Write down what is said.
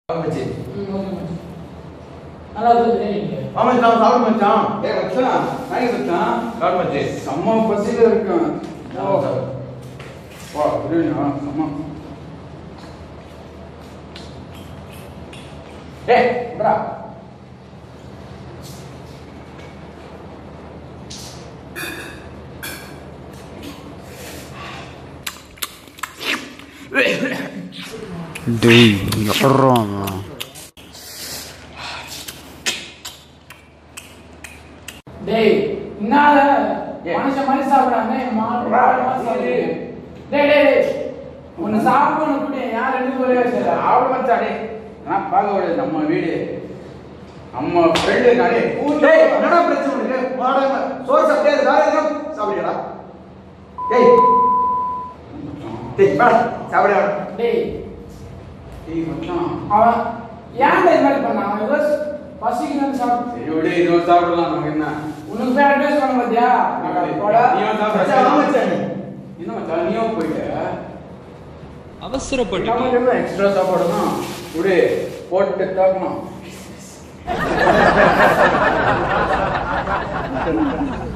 மச்சி நல்லா இருக்கு ஆமா நான் சாப்பிடு மச்சான். ஏய் மச்சான் நாய் மச்சான் சாப்பிடு மச்சி. செம்ம பசியில இருக்கேன். வா பிரியாணியா செம்ம. ஏய் ப்ரா டேய் யாரமா டேய் இன்னால மனுஷன் மாதிரி சாப்பிடாம மாடுறா சாப்பிடு. டேய் டேய் உன்னை சாப்பிடணும் கூட யார் ரெண்டு ஒரே வச்சல ஆவல மச்சான் டேய் நான் பார்க்க கூடாது நம்ம வீடு நம்ம ஃப்ரெண்டு நானே. டேய் என்னடா பிரச்சனை உனக்கு? வாடாம சோறு சாப்பிட்டே வேற எதுவும் சாப்பிடுறா? டேய் டேய் வா சாப்பிடு. டேய் ஏய் மச்சான் அவன் ஏன் இந்த மாதிரி பண்ணான்? அவன் ஏதோ பசிக்குன்னு சாப்பிட்டு சரி விடு இன்னொரு சாப்பிடலாம் நமக்கு என்ன. உனக்கு போய் அட்வைஸ் பண்ண பாத்தியா? நீயும் சாப்பிட மச்சான் வா மச்சான். என்ன மச்சான் நீயும் போயிட்ட அவசரப்பட்டு நமக்கு என்ன எக்ஸ்ட்ரா சாப்பாடு தான் விடு போட்டு தாக்கணும்.